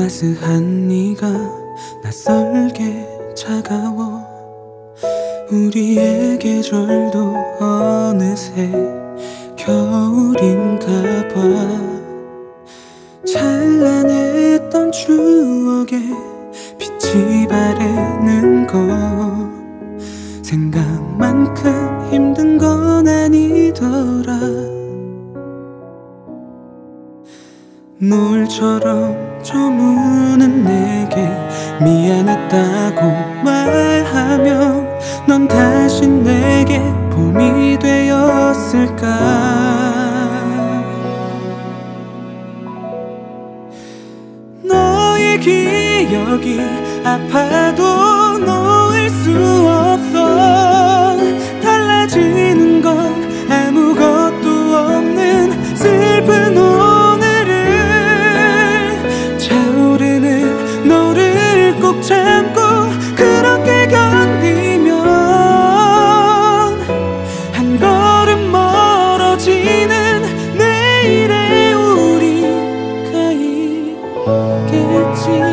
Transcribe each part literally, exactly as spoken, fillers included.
따스한 네가 낯설게 차가워. 우리의 계절도 어느새 겨울인가 봐. 찬란했던 추억에 빛이 바래는 거 생각만큼 힘든 건 아니더라. 노을처럼 저무는 내게 미안했다고 말하면 넌 다시 내게 봄이 되었을까. 너의 기억이 아파도 놓을 수 없어. 달라지는 건 아무것도 없는 슬픈 오늘을 차오르는 너를 꼭 참고 그렇게 견디면 한 걸음 멀어지는 내일의 우리가 있겠지.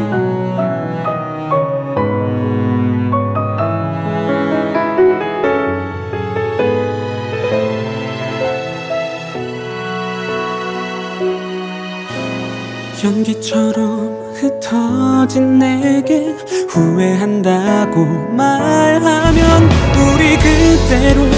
연기처럼 흩어진 내게 후회한다고 말하면 우리 그대로